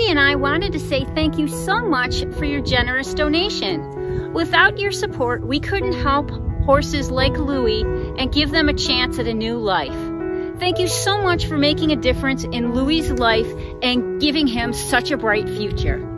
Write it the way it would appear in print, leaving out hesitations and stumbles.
and I wanted to say thank you so much for your generous donation. Without your support, we couldn't help horses like Louie and give them a chance at a new life. Thank you so much for making a difference in Louie's life and giving him such a bright future.